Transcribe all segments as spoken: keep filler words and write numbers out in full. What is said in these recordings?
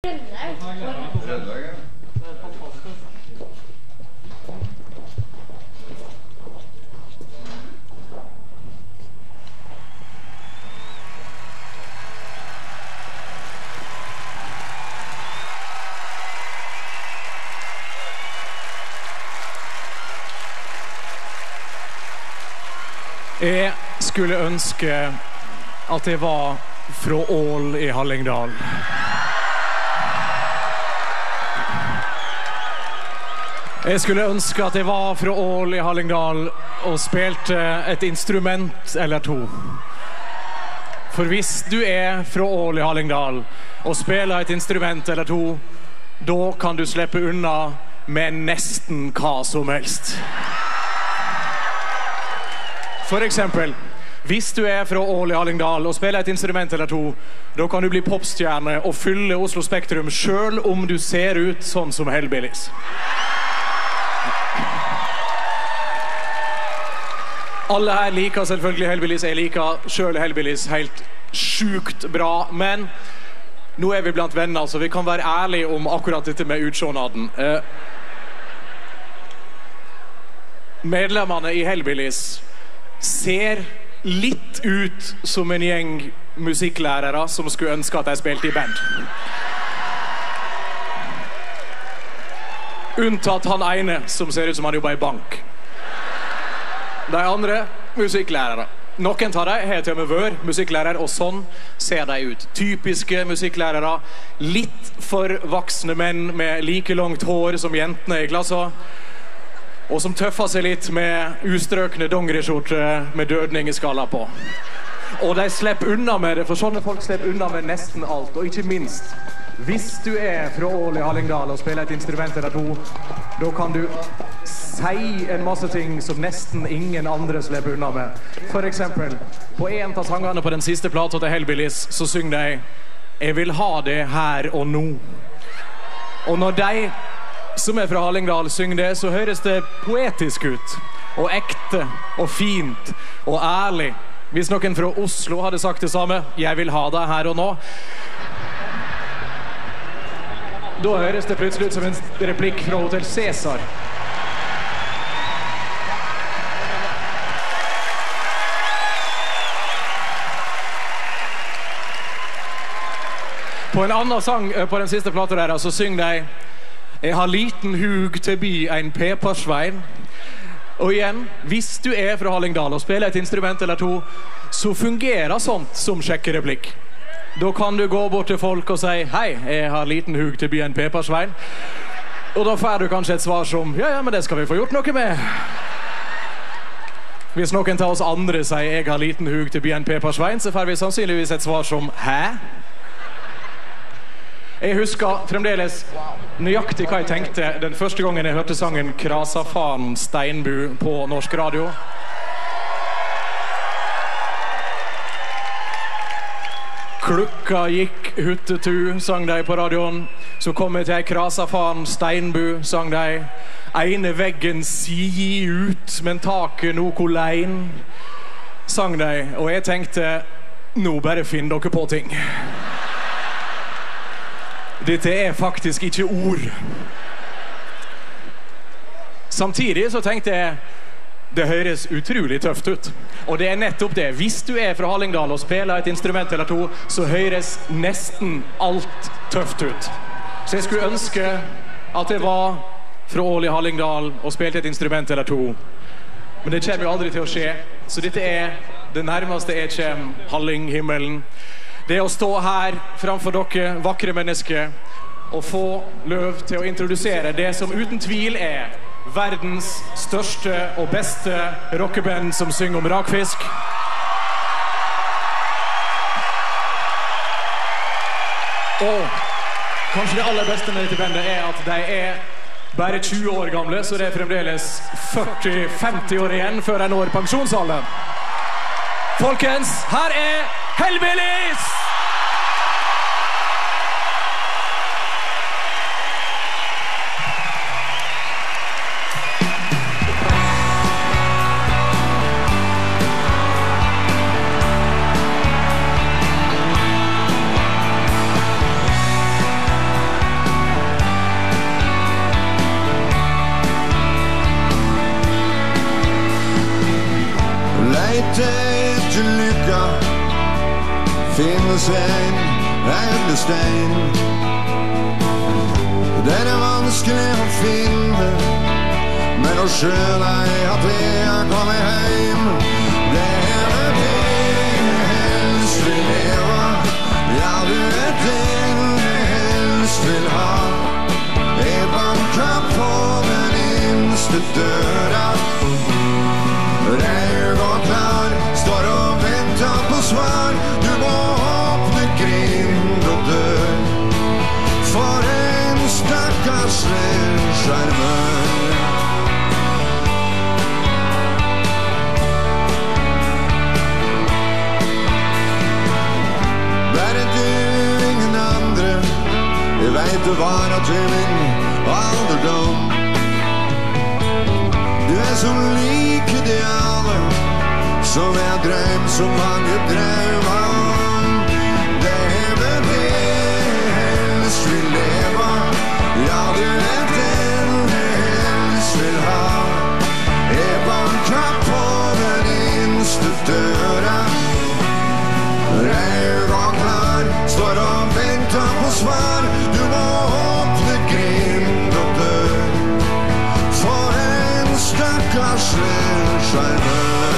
Jeg skulle ønske at jeg var fra Ål i Hallingdal. Jeg skulle ønske at jeg var fra Ål i Hallingdal og spilte et instrument eller to. For hvis du er fra Ål i Hallingdal og spiller et instrument eller to, da kan du slippe unna med nesten hva som helst. For eksempel, hvis du er fra Ål i Hallingdal og spiller et instrument eller to, da kan du bli popstjerne og fylle Oslo Spektrum selv om du ser ut sånn som Hellbillies. Alle her liker selvfølgelig Hellbillies. Jeg liker selv Hellbillies helt sjukt bra, men nå er vi blant venner, så vi kan være ærlige om akkurat dette med utsjånaden. Eh, medlemmene i Hellbillies ser litt ut som en gjeng musikklærere som skulle ønske at de spilte i band. Unntatt han ene som ser ut som han jobber i bank. De andre, musikklærere. Noen tar de, har til og med vør, musikklærer, og sånn ser de ut. Typiske musikklærere, litt for voksne menn med like langt hår som jentene i klassen, og som tøffer seg litt med ustrøkne dongeriskjorter med dødningeskaller på. Og de slipper unna med det, for sånne folk slipper unna med nesten alt. Og ikke minst, hvis du er fra Ål i Hallingdal og spiller et instrument eller to, da kan du si en masse ting som nesten ingen andre slipper unna med. For eksempel, på en av sangene på den siste plata til Hellbillies, så synger de «Jeg vil ha det her og nå». Og når de som er fra Hallingdal synger det, så høres det poetisk ut, og ekte, og fint, og ærlig. Hvis noen fra Oslo hadde sagt det samme, «Jeg vil ha det her og nå», da høres det plutselig ut som en replikk fra Hotel Cæsar. På en annen sang på den siste plata der, så synger de «Jeg har liten hug til by en pepersvein». Og igjen, hvis du er fra Hallingdal og spiller et instrument eller to, så fungerer sånt som sjekkereplikk. Da kan du gå bort til folk og si «Hei, jeg har liten hug til by en pepersvein». Og da får du kanskje et svar som «Ja, ja, men det skal vi få gjort noe med». Hvis noen av oss andre sier «Jeg har liten hug til by en pepersvein», så får vi sannsynligvis et svar som «Hæ?» Jeg husker fremdeles nøyaktig hva jeg tenkte den første gangen jeg hørte sangen «Krasafaren Steinbu» på norsk radio. Klukka gikk huttetu, sang de på radioen. Så kom jeg til «Krasafaren Steinbu», sang de. «Ene veggen si ut, men taket noko lein», sang de. Og jeg tenkte, nå bare finn dere på ting. Dette er faktisk ikke ord. Samtidig så tenkte jeg, det høres utrolig tøft ut. Og det er nettopp det. Hvis du er fra Hallingdal og spiller et instrument eller to, så høres nesten alt tøft ut. Så jeg skulle ønske at jeg var fra Ål i Hallingdal og spilte et instrument eller to. Men det kommer jo aldri til å skje. Så dette er det nærmeste jeg kommer Hallinghimmelen. Det å stå her framfor dere vakre mennesker og få løv til å introdusere det som uten tvil er verdens største og beste rockeband som synger om rakfisk. Og kanskje det aller beste med dette bandet er at de er bare tjue år gamle, så det er fremdeles førti til femti år igjen før de når pensjonsalderen. Folkens, her er Hellbillies! stein, eglestein. Den er vanskelig å finne, men nå skjønner jeg at jeg har kommet hjem. Det er med det helst vil leve, ja du er den helst vil ha. Jeg banker på den innste døra, jeg går klar, står og venter på svar. Du må åpne grind og dør, for en stakkars sjarmør. Bare du, ingen andre, jeg vet du var at du min alderdom. Du er som like de alle, som jeg drøm, så mange drømmer om. Det er med det helst vil leve, ja du er den helst vil ha. Jeg banker på den innste døra, jeg var klar, står og venter på svar. Du må åpne grind og dør, for en stakkars sjarmør.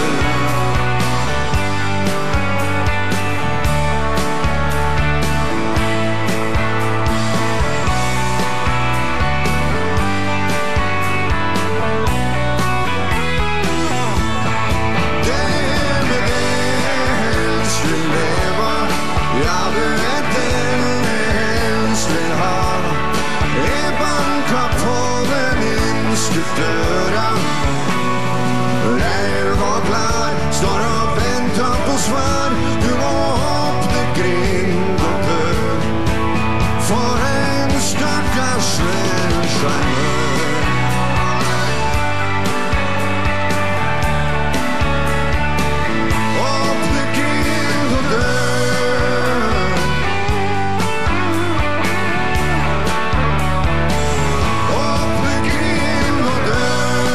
Døra, jeg var klar, står og venter på svar. Du må åpne grind og dør, for en stakkars sjarmør. Åpne grind og dør, åpne grind og dør.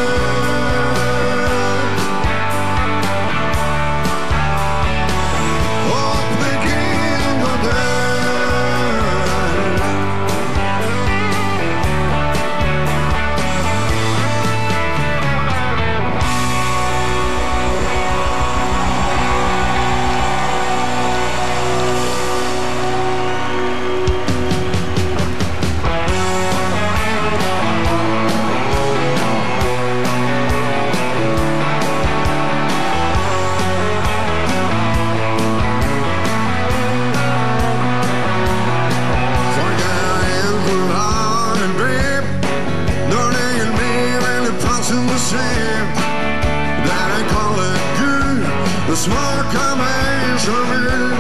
Der jeg kaller Gud, det smaker meg så vill.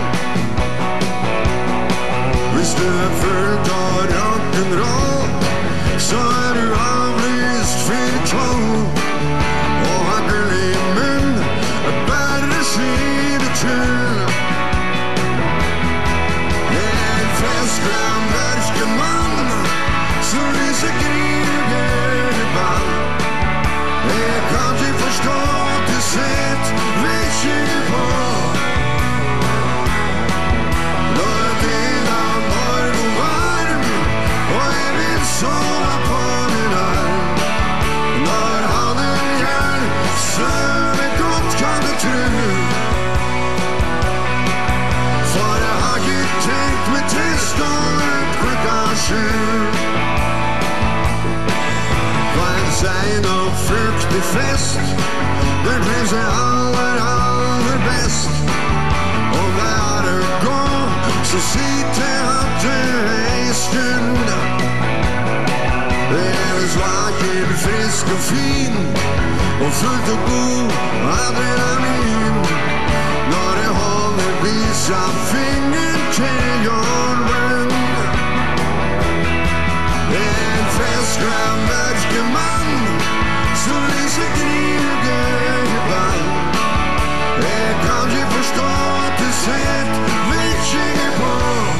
Hvis du er fullt av rock'n'roll, så er du avlyst fire tolv. Og hakkel i munn er bare skidetull. En festglad mørke mann som lyser kriger i ball. Jeg kan ikke forstå at du sett vekkje på. Når din av morgen varm, og jeg vil sove på min arm. Når han er gjør, søve godt kan du tro. For jeg har ikke tenkt meg til stå ut klokka sju. Sein og fruktig fest, der trives jeg aller, aller best. Om det er å gå, så sitter jeg at det er en stund. Det er svaken, frisk og fin, og fullt og god adrenalin. Når jeg holder visa finger til John Brun. En festglad mørke mann som lyser kriger i ball. Jeg kan ikke forstå at du sett vekkje på.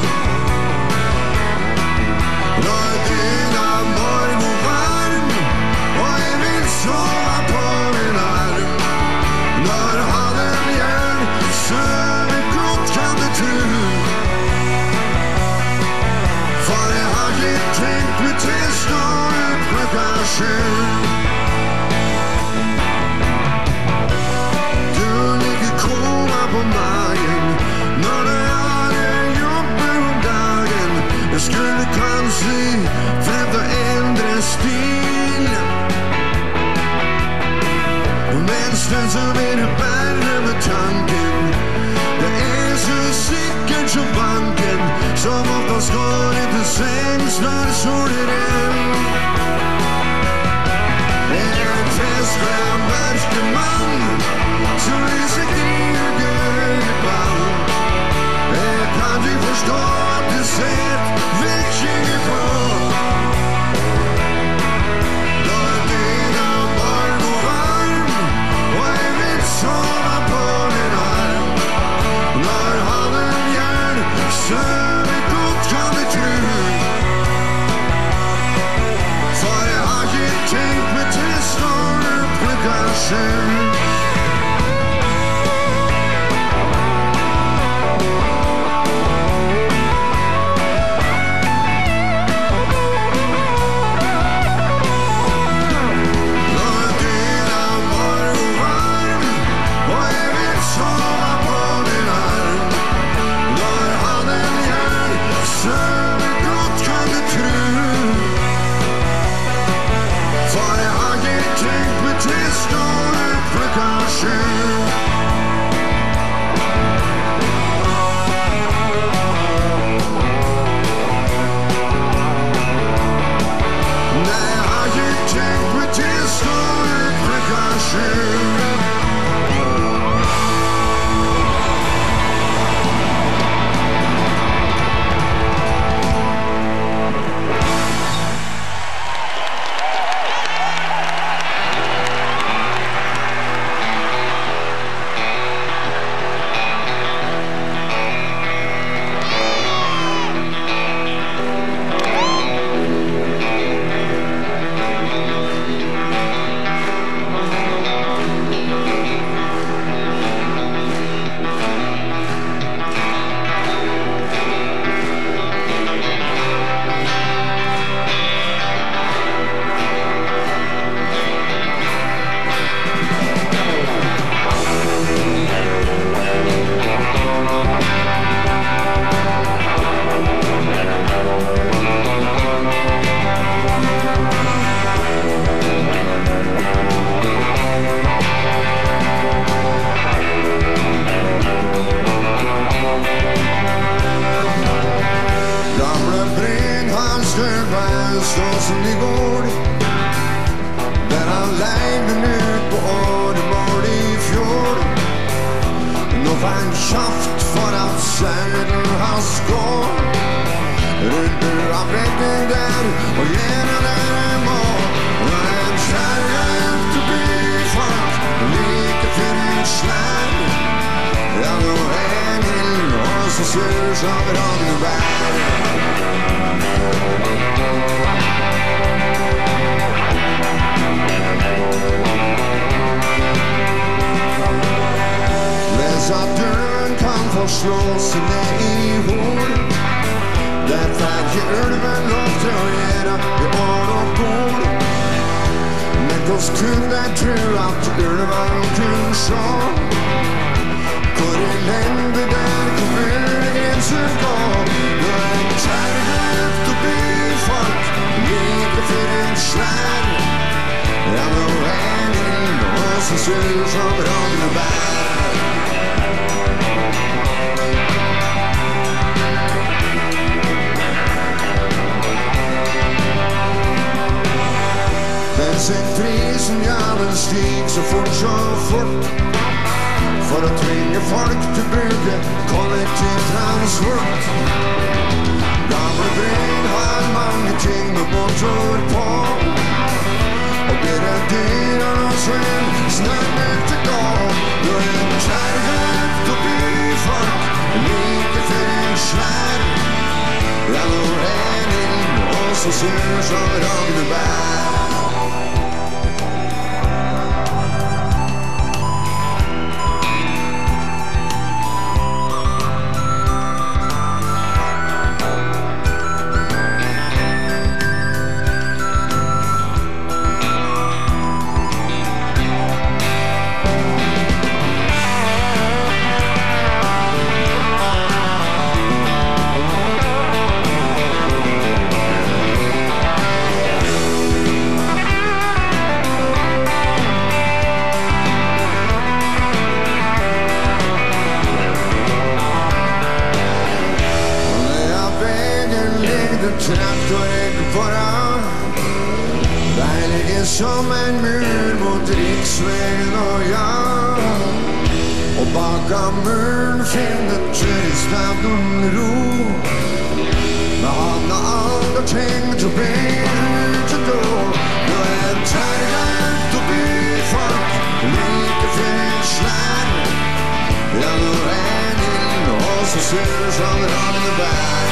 Når din av morgen varm, og jeg vil sove på min arm. Når han gjør, søve godt kan du tro. ikke tenkt meg til snart klokka sju. Du ligger koma på magen når du hadde jobber om dagen. Jeg skulle kanskje prøvd å endre stil, men stund så blir det bare med tanken. Det er så sikkert som banken, som oftast går ikke sengs når solen er. Det er en fest med en mørke mann som lyser gryr gøyde ball. Jeg kan ikke forstå at det ser virkninger på. Da er dina varm og varm, og jeg vil sove på din arm. Når handen gjør søvn godt kan du tro, for jeg har ikke tenkt meg til snart klokka sju. Bensinprisen jævlen stig så fort så fort, for å tvinge folk til å bruke kollektivtransport. Gamle Bryn har mange ting med motor på, og blir det dyrere og svinn snømmer til gå. Du er en kjærlighet til byfolk, like for en svær. Ja, nå er den også sur som Ragnebær. legg på deg. Deilig som en mur mot riksveien og ja. Og bak av muren finner turiststaden ro. Men han har aldri tenkt å bli ute da. Du er terget og byfolk, like fyrslag. Ja, nå er inn og så sur som Ragnebær.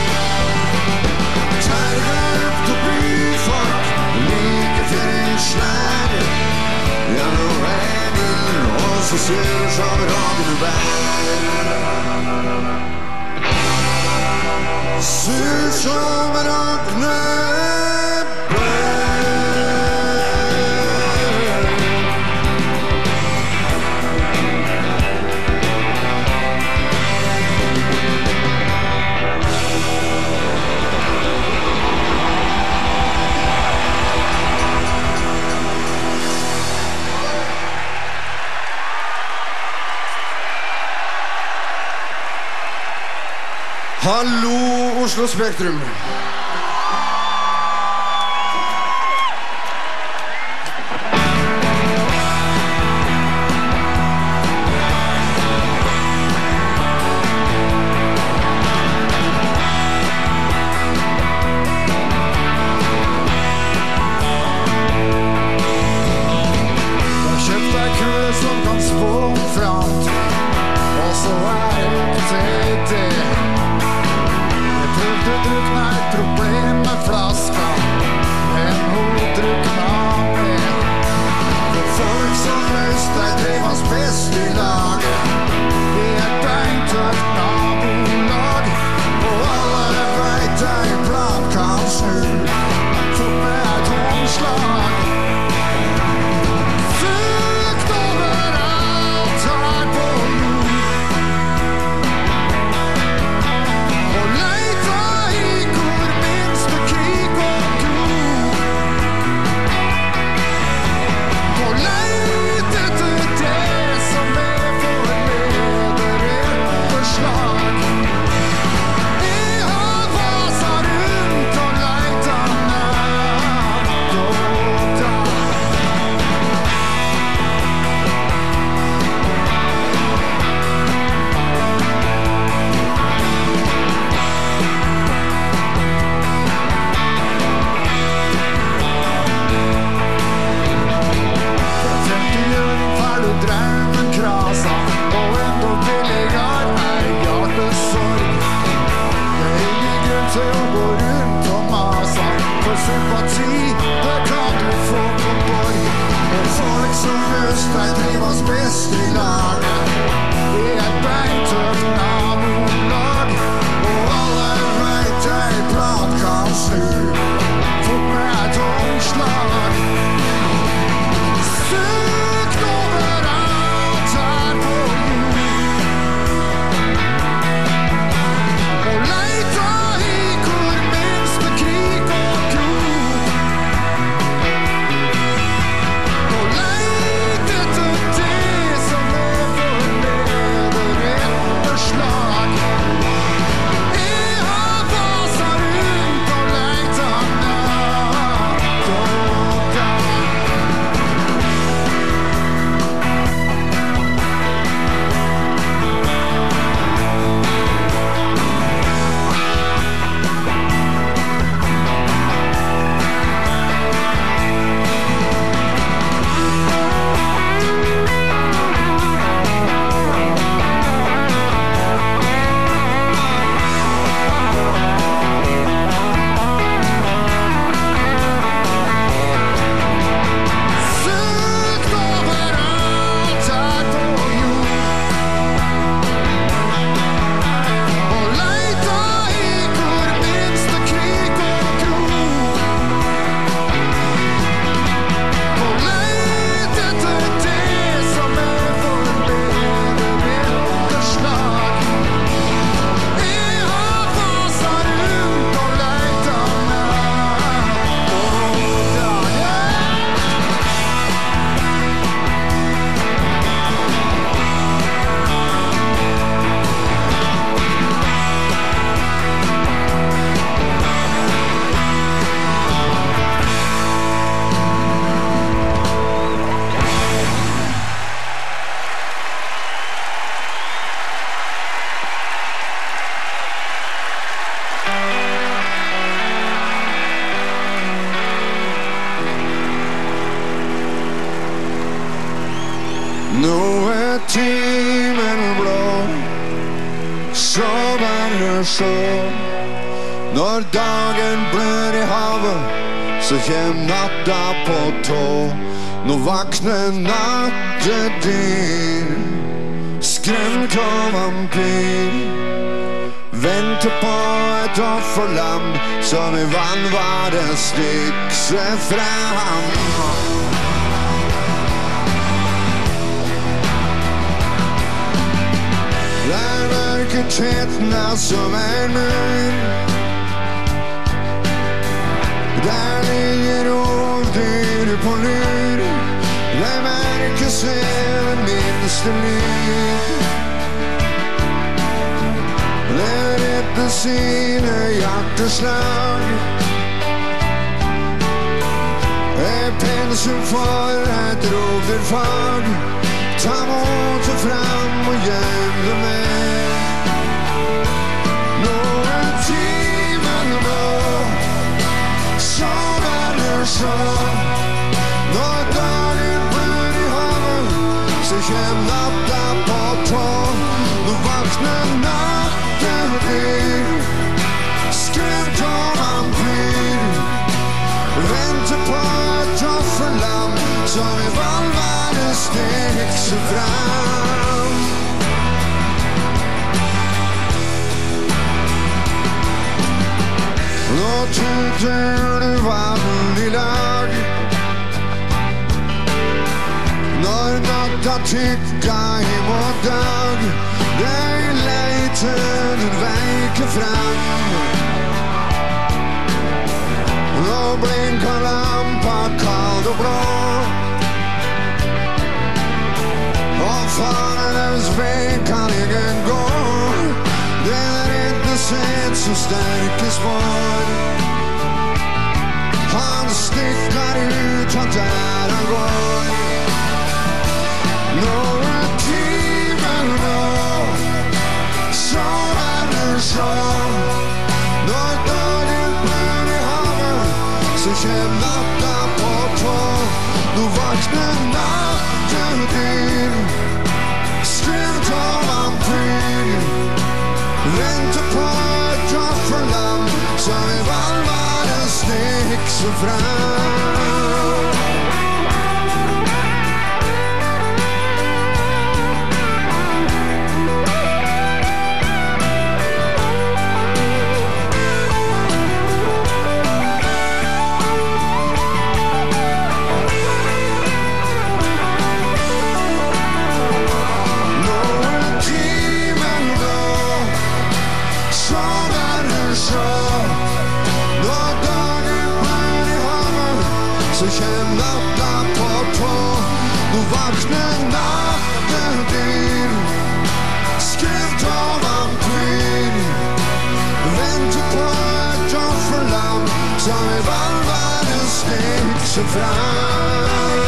Terget og byfolk, like fyrslag. Ja, nå er inn og så sur som Ragnebær. Sur som Ragnebær. Hallo, Oslo Spektrum. timen blå, så bare så. Når dagen blør i havet, så kjem natta på tå. Nå vakner nattedyr, skremt av vampyr. Venter på et offerlam som i vannvaret stikker seg fram. Der mørketeten er som en mur. Der ligger rovdyr på lur. Der merker seg den minste lyd. Det redder sine hjerteslag. Et pensum for et rovdyrfag. Ta motet fram og gjem det med. Nå er timen blå, så bare så. Når dagen blør i havet, så kjem natta på tå. Nå vakner nattedyr, skremt av vampyr. Venter på et offerlam som i vannvaret stikker seg fram. Nå tuter du vann i lag. Når natta tykker imot dag, jeg leiter den veike fram. Nå blinker lampa kald og blå, og farens vei kan ingen gå. Den er ikke sett så sterke spår. Han stikker ut av der han går. Nå er timen blå, så er det så. Når dagen blør i havet, så kjem natta på tå. Nå vakner nattedyr, skremt av vampyr. Venter på et offerlam som i vannvaret stikker seg fram. Så kjem natta på tå. Nå vakner nattedyr, skremt av vampyr. Venter på et offerlam som i vannvaret stikker seg fram.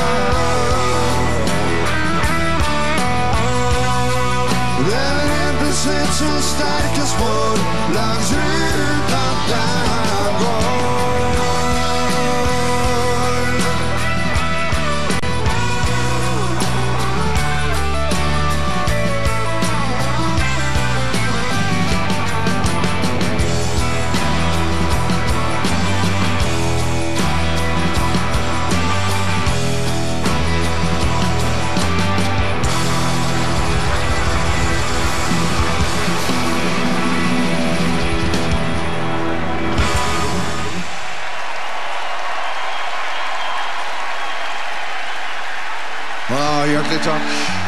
Det er ikke sett så sterke spår langs ruta der han går. Ja, hjertelig takk.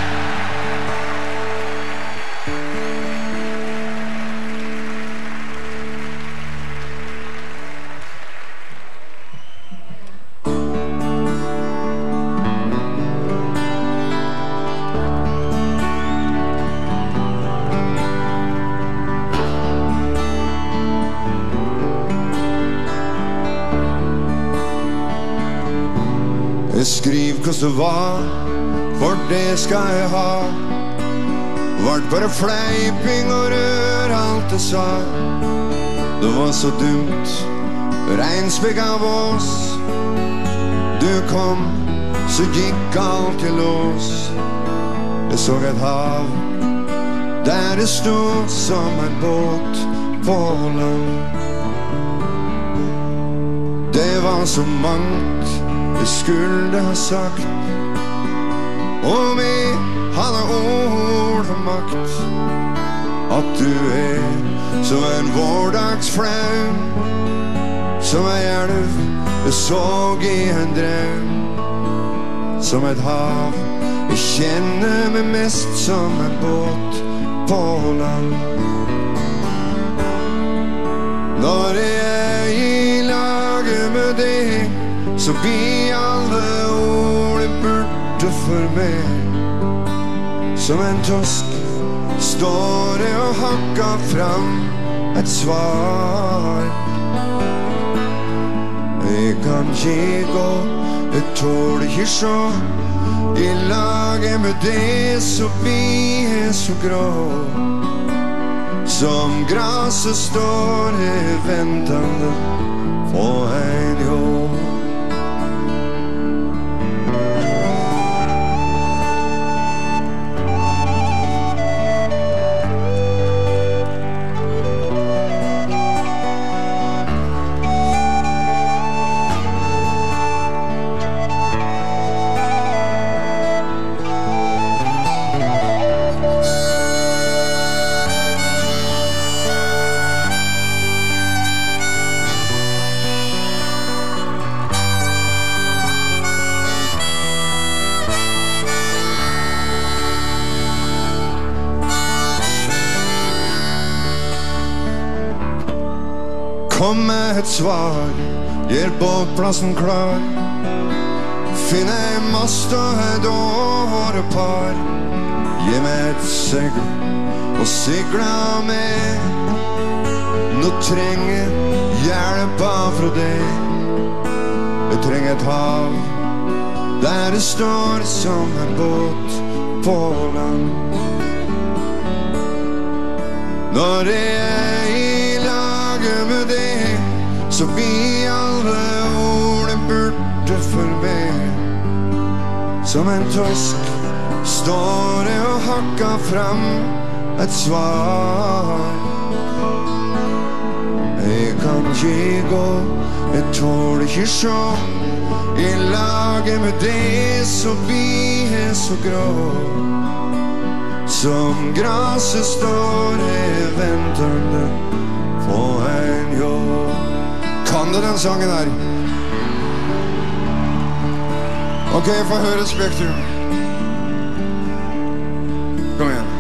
Jeg skriv hvordan det var, for det skal jeg ha. Vart bare fleiping og rør alt det sa. Det var så dumt, regnspegg av oss. Du kom, så gikk alt i lås. Jeg så et hav der det stod som en båt på land. Det var så mangt jeg skulle ha sagt, om jeg hadde ord og makt. At du er som en vårdagsflaum, som en elv jeg så i en drøm. Som et hav jeg kjenner meg mest som en båt på land. Når jeg er i laget med deg, så blir alle ord borte for meg. Som en tosk står jeg og hakker fram et svar. Jeg kan ikke gå, jeg tåler ikke så. I laget med det så blir jeg så grå. Som gresset står jeg ventende på en jobb. Kom med et svar, gjør båtplassen klar. Finn en mast og et årepar. Gi meg et segl og sigla med. Nå trenger hjelp fra deg. Jeg trenger et hav der det står som en båt på land. Når jeg er i laget med deg, så blir alle ordene borte for meg. Som en tosk står jeg og hakker fram et svar. Jeg kan ikke gå, jeg tåler ikke se. I laget med deg så blir jeg så grå. Som gresset står jeg ventende på en jobb. Kan du den sangen her? Ok, jeg får høre Spektrum. Kom igjen.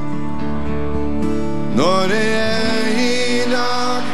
Når jeg er i lag,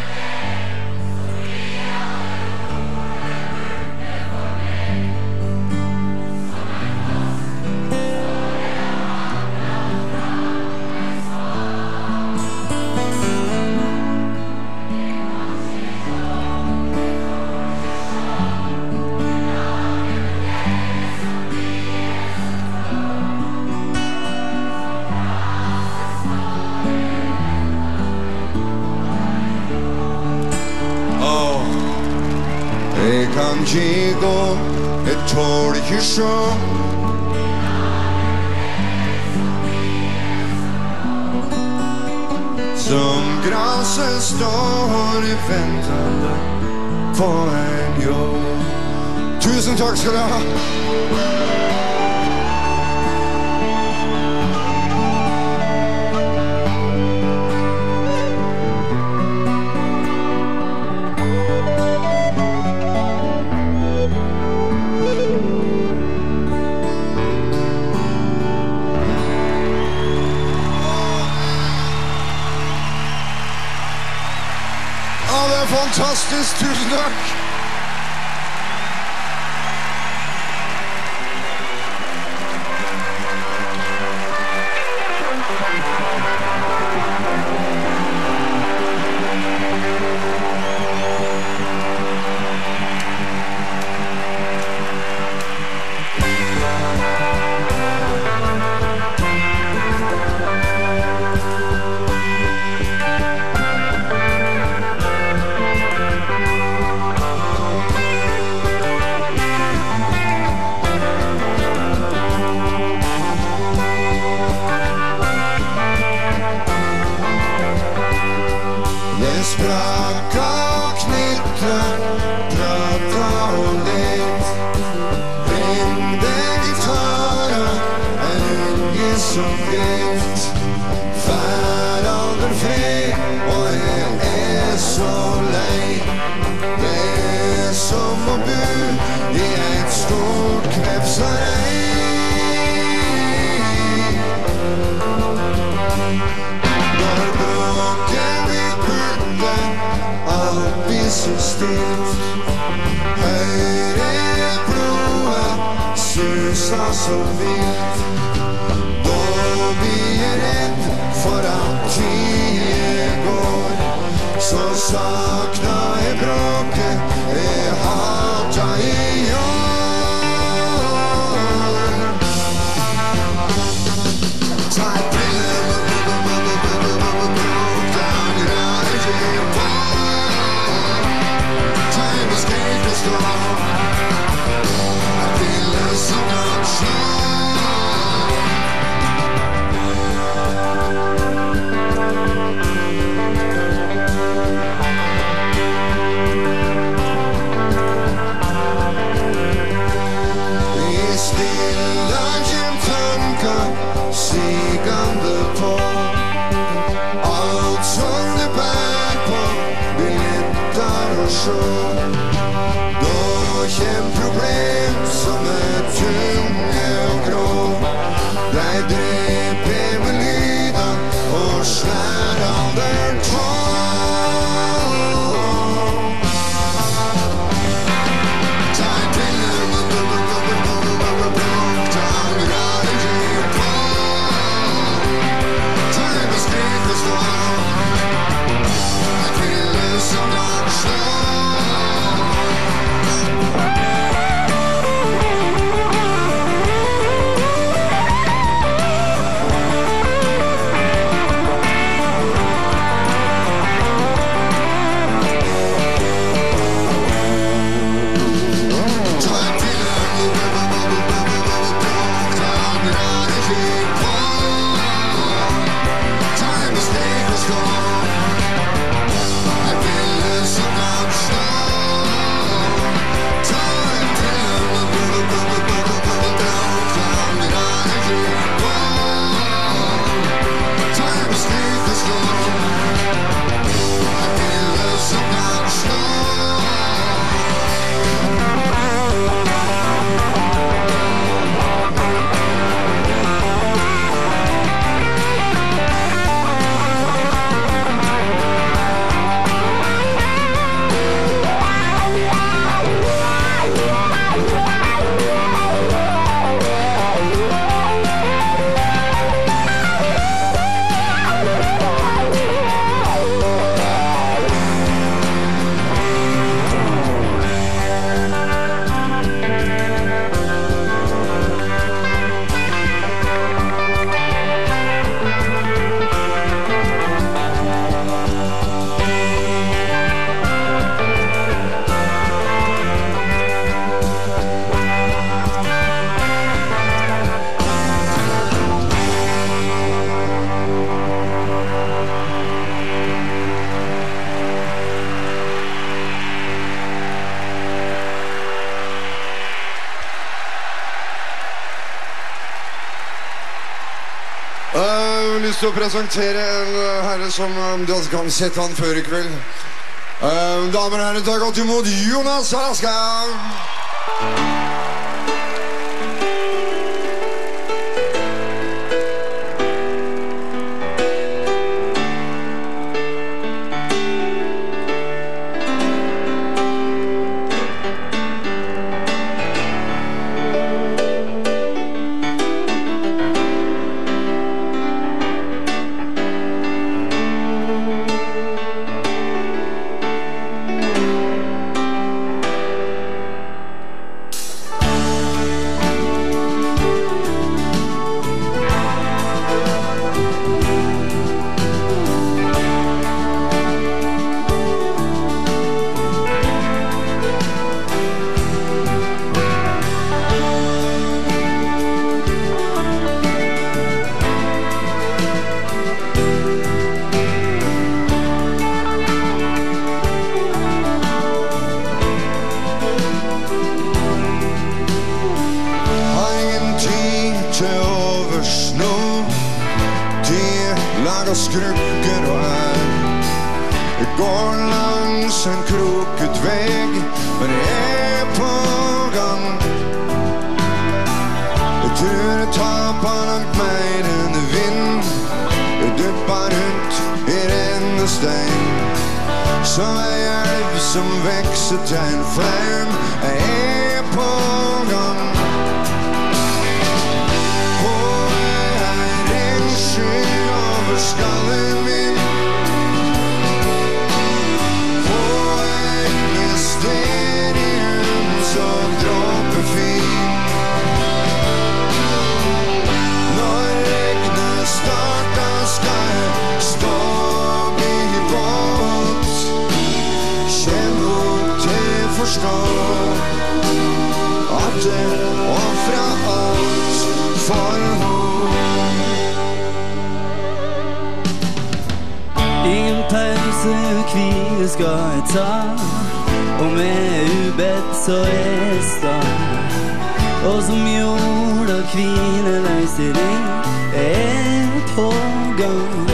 jeg kan ikke gå, jeg tåler ikke se. Som gresset står i ventende på en jobb. Tusen takk skal du ha. Fantastisk, tusen takk. vakna, prata och lek. Ringde gitarren, en unge som vet. Hverandre fred, og jeg er så lei. Det er som å bo i et stort knepsarei. Når bråket vil putte, alt blir så stilt. Høyre blodet suser så vilt. Da blir jeg redd for at tiden går. Så sakna jeg bråket jeg hata i år. Ta et bilde med bråk, den rører jeg på. Ta en beskrift og stå. Et bilde som kan slå. Sigande på alt som det bær på, vil lettere å sjå. Da kjem problem som er tunge og grå. De dreper med lyden og slær alderen på. Ta en pille med bråk, den rører jeg på. Et bilde som kan slå. Ta et bilde med bråk, den rører jeg på. Ta en beskrift og stå. Et bilde som kan slå. Ta et bilde med bråk, den rører jeg på. Ta en beskrift og stå. Et bilde som kan slå. Jeg har lyst til å presentere en herre som du kan sette han før i kveld. Uh, damer og herrer, ta godt imot Jonas Alaska. laga skrukker og er. Jeg går langs en kroket veg, men jeg er på gang. Jeg tror jeg taper langt mer enn vind. Jeg dypper rundt i rennestein, som ei elv som vekser til en flaum. Jeg er på gang. På ei regnsky over skallen min, på et mysterium så dråpefint. Når regnet starter skal jeg stå i båt. Kjenn opp til forstå at det offrer alt for henne. Ingen pause, hvile skal jeg ta, og med ubedt så er jeg sta. Og som jord og hvile leiser inn, jeg er på gang.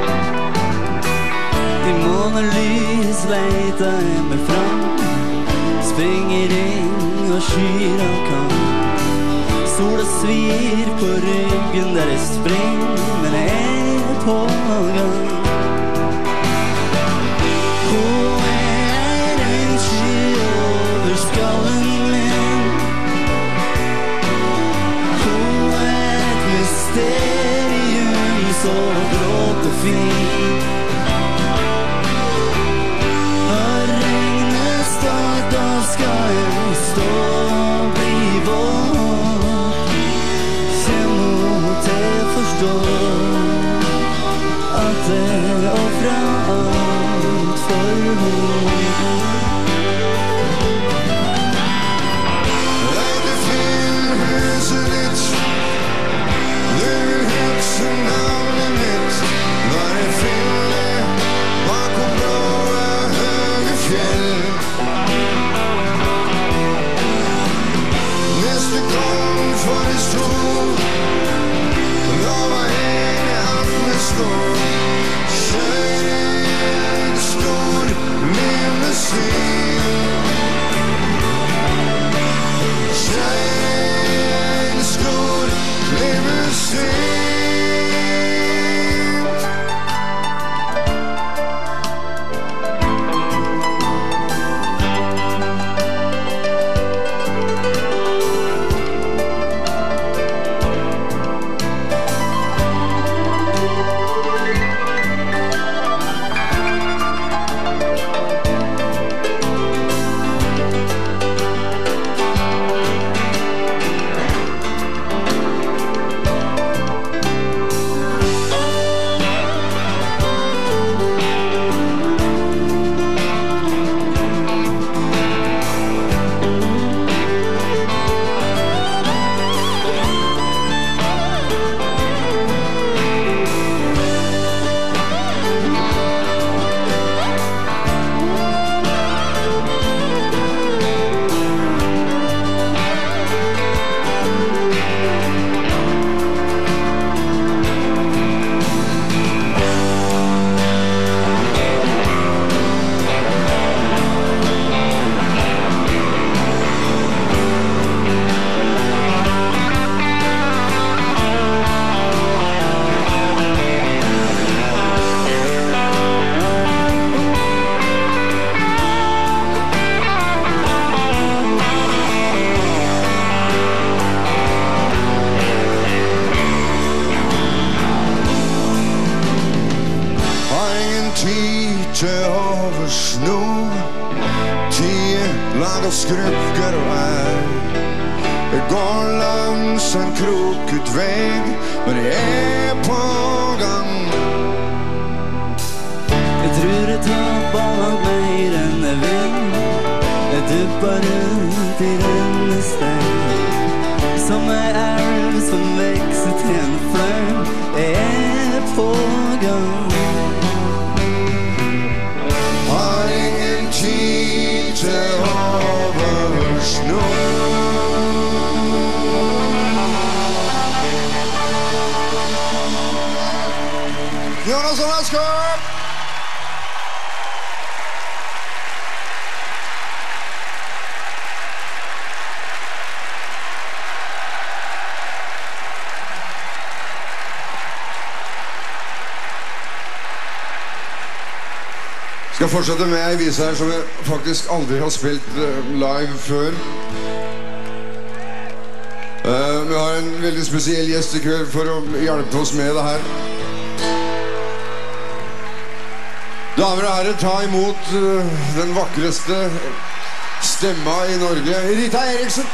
I månelys leiter jeg meg fram, springer inn og skyr av kan. Sola svir på ryggen der jeg springer, men jeg er på gang. Hun er en sky over skallen min, hun er et mysterium så gråt og fint. Når regnet starter skal jeg stå og bli våt. Kjenn mot til forstå at jeg offrer alt for henne. Nei, du finner huset ditt, du vil huske navnet mitt. Når jeg finner bakom blåe høye fjell, neste gang for en stol, lover jeg at vi står. Kjør i en stor limousin, kjør i en stor limousin. Til overs nå, tide lager skrukker og er. Jeg går langs en kroket veg, men jeg er på gang. Jeg tror jeg taper langt mer enn jeg vil. Jeg dypper rundt i rennestein, som ei elv som vekser til en flaum. Jeg er på gang. Har ingen tid til overs nå. You wanna som er skål! Skal fortsette med en vise her som jeg faktisk aldri har spilt live før. Uh, vi har en veldig spesiell gjest i kveld for å hjelpe oss med det her. Damer og herrer, ta imot uh, den vakreste stemma i Norge, Rita Eriksen.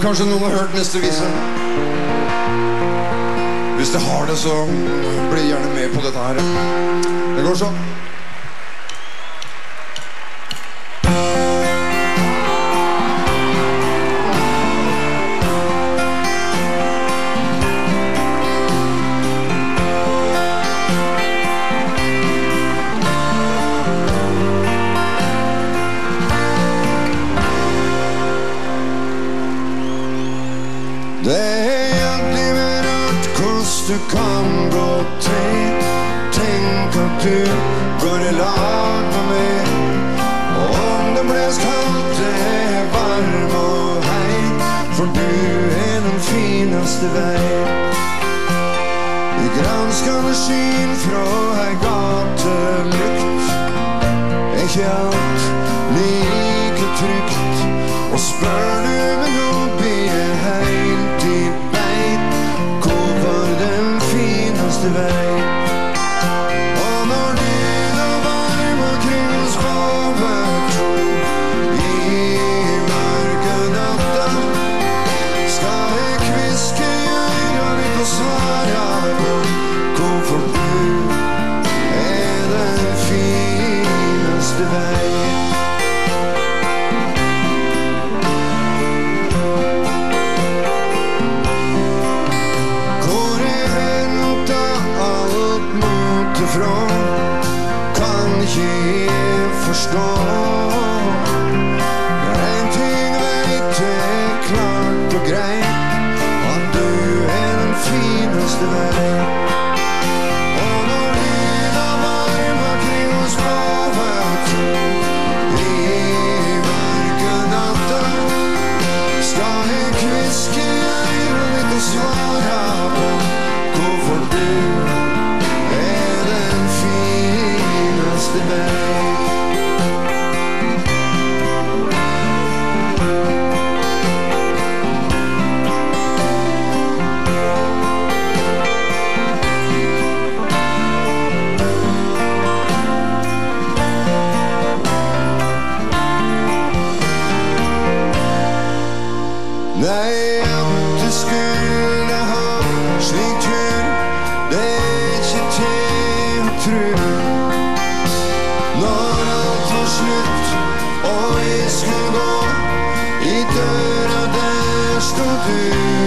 kanskje noen har hørt neste vise. Hvis det har det, så bli gjerne med på dette her. Det går sånn. Det er alltid med rart hvordan du kan gå til. Tenk at du går i lag med meg. Og om det ble kaldt, det er varm og hei, for du er den fineste vei. I granskende skyn fra ei gatelykt er ikke alt like trygt. Og spør du meg nå blir jeg helt i beit. Hvor var den fineste vei? Og når du da varm omkring oss over to i mørke natta, skal jeg kviske i øyra litt og svare på hvorfor du er den fineste vei. Kan ikke jeg forstå. En ting vet jeg klart og greit, at du er den fineste vei. Og når lyden av varm omkring oss over to i mørke natta, skal jeg kviske i øyra litt og svare på hvorfor du the bay. Nei, at du skulle ha slik tur, det er ikke til å tro. Når alt var slutt og jeg skulle gå, i døra der stod du.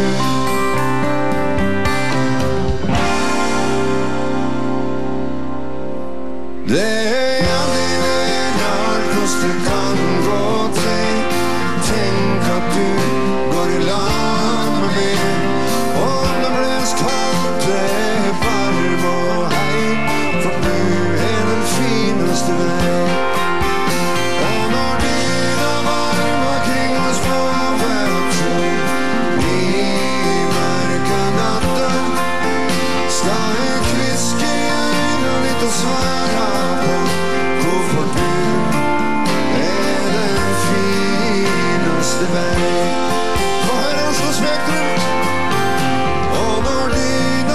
Det er aldri mer rart hvordan det kan gå til. Tenk at du går i lag med meg. Om det ble kaldt, det er varm og hei, for du er den fineste vei. Og når dyna varm omkring oss over to i mørke natta, skal jeg kviske i øyra litt og svare på hvorfor du er den fineste vei. Få høre Oslo Spektrum. Og når dyna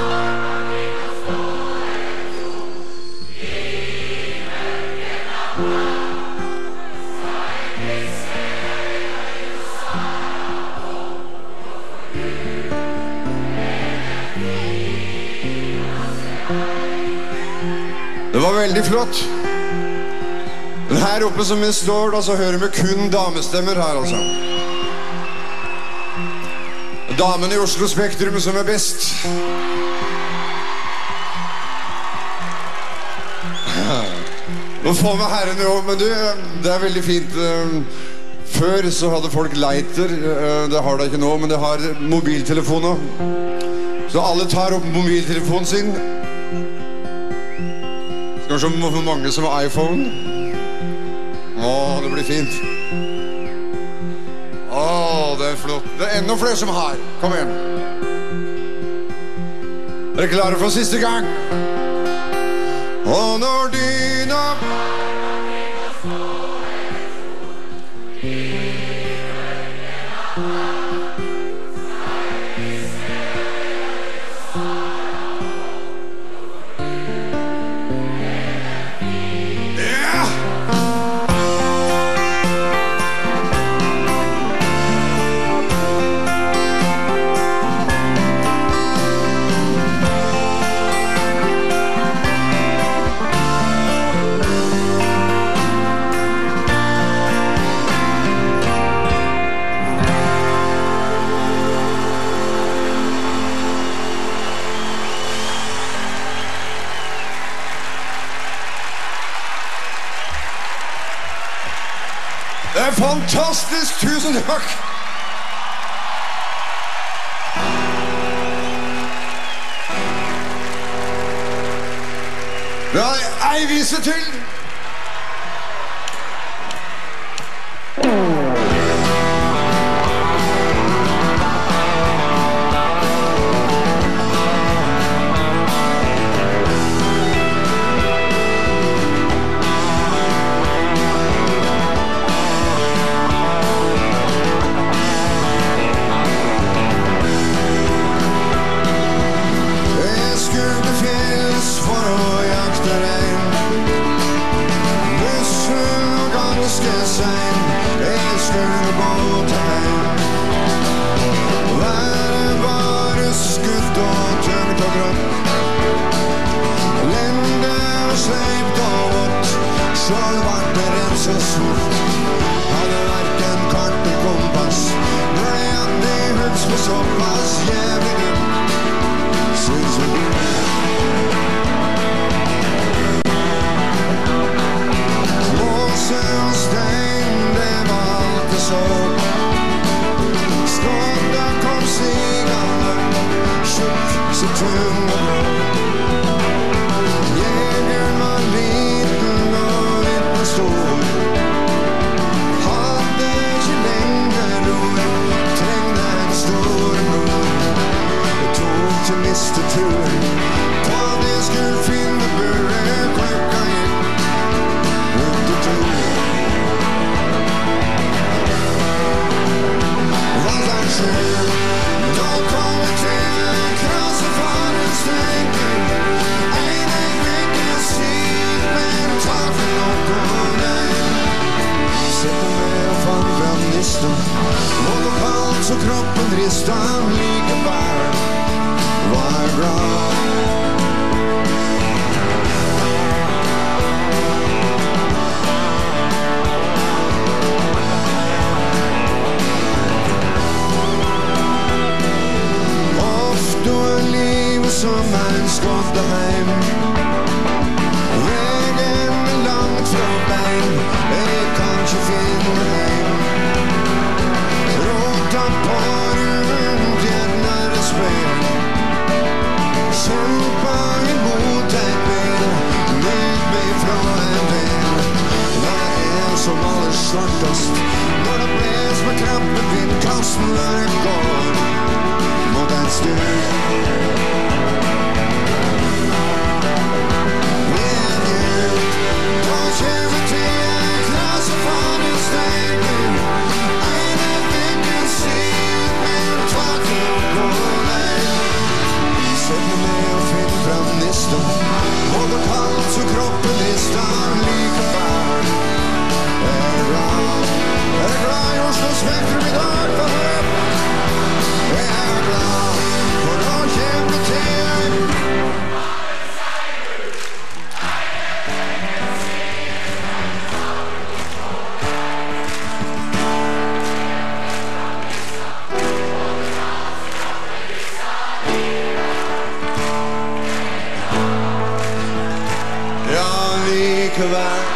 Det var veldig flott. Men her oppe som vi står, da, så hører vi kun damestemmer her, altså. Damen i Oslo Spektrum som er best. Nå får vi herrene også, men du, det er veldig fint. Før så hadde folk lighter, det har de ikke nå, men det har mobiltelefoner. Så alle tar opp mobiltelefonen sin. Skal vi se hvor mange som har iPhone. Åh, det blir fint. Åh, det er flott. Det er enda flere som har. Kom igjen. Er dere klare for siste gang? Og når dyna fantastisk, tusen takk. Vi har ei vise til. Likevel